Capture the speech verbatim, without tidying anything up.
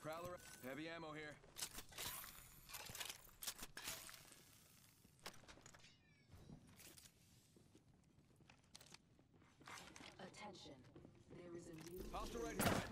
Prowler, heavy ammo here. Attention. There is a new Hostile right here.